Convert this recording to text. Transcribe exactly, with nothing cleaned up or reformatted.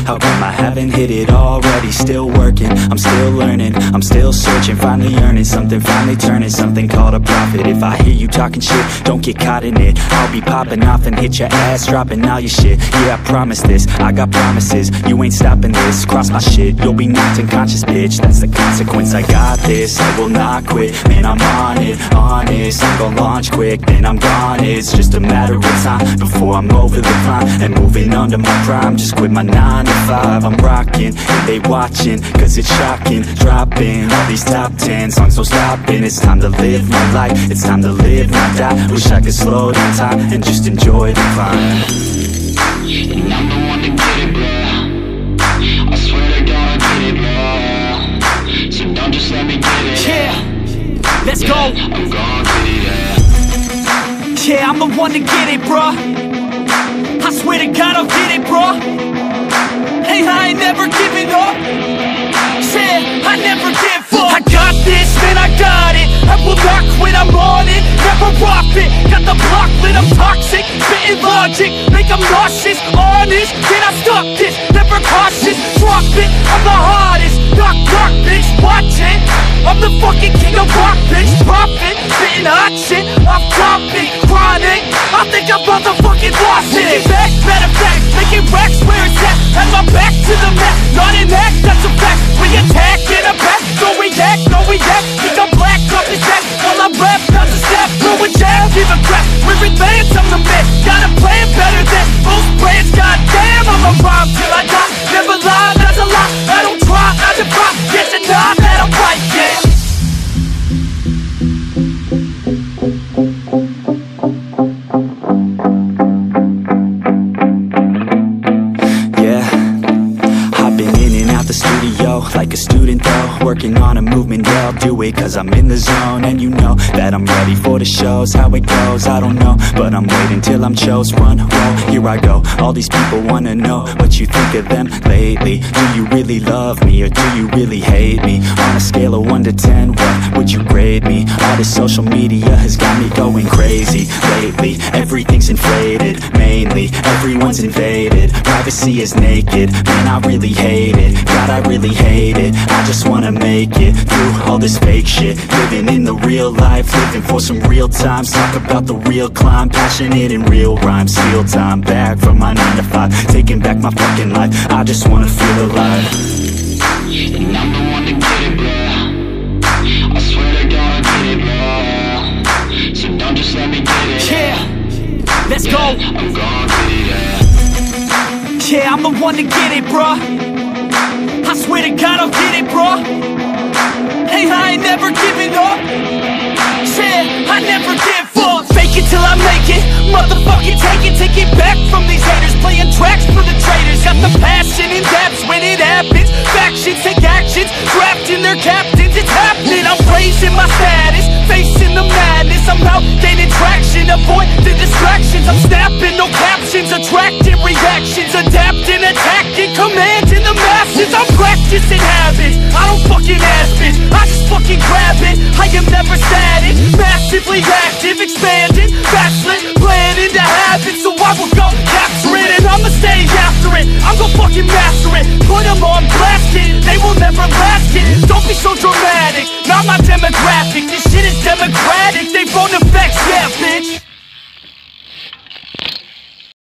How come I haven't hit it already? Still working, I'm still learning, I'm still searching, finally earning something, finally turning something called a profit. If I hear you talking shit, don't get caught in it. I'll be popping off and hit your ass, dropping all your shit. Yeah, I promise this, I got promises, you ain't stopping this. Cross my shit, you'll be knocked unconscious, bitch. That's the consequence, I got this, I will not quit. Man, I'm on it, honest, I'm gon' launch quick, then I'm gone. It's just a matter of time before I'm over the climb and moving under my prime. Just quit my nine to five, I'm rocking, and they watching, cause it's shocking. Dropping all these top ten songs, so stopping. It's time to live my life, it's time to live, not die. Wish I could slow down time and just enjoy the climb. And I'm the one to get it, bro. I swear to God I get it, bro. So don't just let me get it. Yeah, let's yeah, go. I'm gon' get it, yeah. Yeah, I'm the one to get it, bro. I swear to God I'll get it, bro. Hey, I ain't never giving up. Yeah, I never give up. I got this, man, I got it. I will not quit, I'm on it. Never rock it. Got the block lit, I'm toxic. Spitting logic, make them nauseous. Honest, can I stop this? Never cautious, drop it. I'm the hardest. Knock, knock, bitch, watch it. I'm the fucking king of rock, bitch. Pop it, spitting hot shit. Off topic, chronic. I think I'm motherfucking lost it. Making back, matter of fact, making racks where it's at. Had my back to the mat, not an act, that's a fact. We attack in a back, no react, no react. Think I'm black, off his back, while I rap, not a step. Throw a jab, give a crap, we're advanced, I'm the man. Got a plan better than most brands, goddamn. I'm a rhyme till I die, never lie, that's a lie. I don't try, I defy, yes and nah, that I'm right, yeah. Like a student though, working on a movement, yeah, I'll do it cause I'm in the zone. And you know that I'm ready for the shows. How it goes, I don't know, but I'm waiting till I'm chose. Run, roll, here I go. All these people wanna know what you think of them lately. Do you really love me or do you really hate me? On a scale of one to ten, what would you grade me? All this social media has got me going crazy lately. Everything's inflated, mainly everyone's invaded. Privacy is naked, man, I really hate it. God, I really hate it. I just wanna make it through all this fake shit. Living in the real life, living for some real times. Talk about the real climb, passionate in real rhymes. Steal time back from my nine to five, taking back my fucking life. I just wanna feel alive. And I'm the one to get it, bro. I swear to God I get it, bro. So don't just let me get it. Yeah, let's yeah, go. I'm gon' get it, yeah. Yeah, I'm the one to get it, bro. I swear to God I'll get it, bro. Hey, I ain't never giving up. Yeah, I never give up. Fake it till I make it, motherfucking take it. Take it back from these haters, playing tracks for the traitors. Got the passion in depths when it happens. Factions take actions, drafting their captains. It's happening, I'm raising my status, facing the madness. I'm out gaining traction, avoid the distractions. I'm snapping, no captions, attracting reactions. Adapting, attacking, commanding the masses. I'm practicing habits, I don't fucking ask bitch, I just fucking grab it. I am never static, massively active, expanding, backslid, planning to have it. So I will go capture it, and I'ma stay after it. I'm gon' fucking master it, put them on blast it. They will never last it, don't be so dramatic. Not my demographic, this shit is democratic. They phone effects, yeah,